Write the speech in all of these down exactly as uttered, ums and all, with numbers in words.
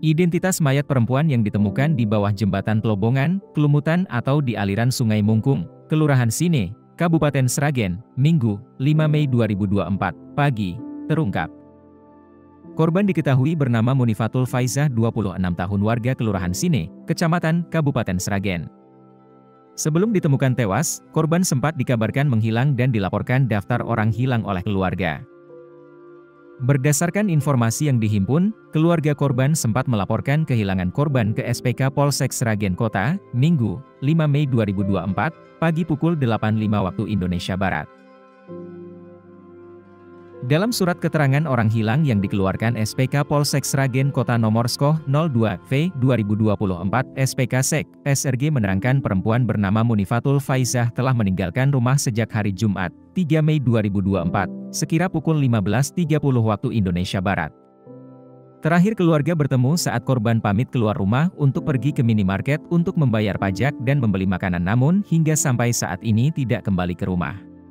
Identitas mayat perempuan yang ditemukan di bawah jembatan Telobongan, Kelumutan atau di aliran Sungai Mungkung, Kelurahan Sine, Kabupaten Sragen, Minggu, lima Mei dua ribu dua puluh empat, pagi, terungkap. Korban diketahui bernama Munifatul Faizah dua puluh enam tahun warga Kelurahan Sine, Kecamatan, Kabupaten Sragen. Sebelum ditemukan tewas, korban sempat dikabarkan menghilang dan dilaporkan daftar orang hilang oleh keluarga. Berdasarkan informasi yang dihimpun, keluarga korban sempat melaporkan kehilangan korban ke S P K Polsek Sragen Kota, Minggu, lima Mei dua ribu dua puluh empat, pagi pukul delapan lima waktu Indonesia Barat. Dalam surat keterangan orang hilang yang dikeluarkan S P K Polsek Sragen Kota nomor S K O nol dua V dua ribu dua puluh empat S P K Sek, S R G menerangkan perempuan bernama Munifatul Faizah telah meninggalkan rumah sejak hari Jumat, tiga Mei dua ribu dua puluh empat, sekira pukul lima belas tiga puluh waktu Indonesia Barat. Terakhir keluarga bertemu saat korban pamit keluar rumah untuk pergi ke minimarket untuk membayar pajak dan membeli makanan, namun hingga sampai saat ini tidak kembali ke rumah.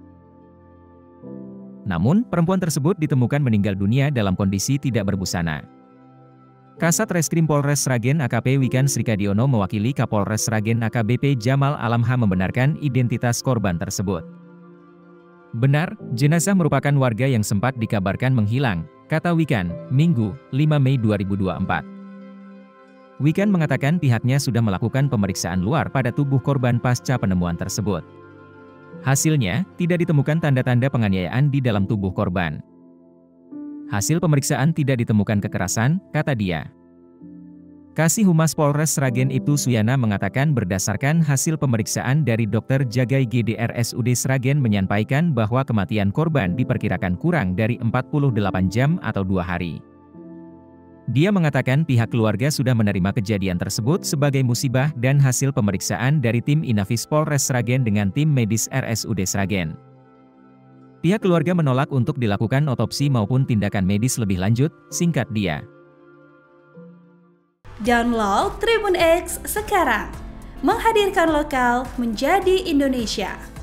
Namun, perempuan tersebut ditemukan meninggal dunia dalam kondisi tidak berbusana. Kasat Reskrim Polres Sragen A K P Wikan Srikadiono mewakili Kapolres Sragen A K B P Jamal Alamha membenarkan identitas korban tersebut. Benar, jenazah merupakan warga yang sempat dikabarkan menghilang, kata Wikan, Minggu, lima Mei dua ribu dua puluh empat. Wikan mengatakan pihaknya sudah melakukan pemeriksaan luar pada tubuh korban pasca penemuan tersebut. Hasilnya, tidak ditemukan tanda-tanda penganiayaan di dalam tubuh korban. Hasil pemeriksaan tidak ditemukan kekerasan, kata dia. Kasih Humas Polres Sragen Ibtu Suyana mengatakan berdasarkan hasil pemeriksaan dari dokter Jagai G D R S U D Sragen menyampaikan bahwa kematian korban diperkirakan kurang dari empat puluh delapan jam atau dua hari. Dia mengatakan pihak keluarga sudah menerima kejadian tersebut sebagai musibah dan hasil pemeriksaan dari tim Inafis Polres Sragen dengan tim medis R S U D Sragen. Pihak keluarga menolak untuk dilakukan otopsi maupun tindakan medis lebih lanjut, singkat dia. Download Tribun X sekarang, menghadirkan lokal menjadi Indonesia.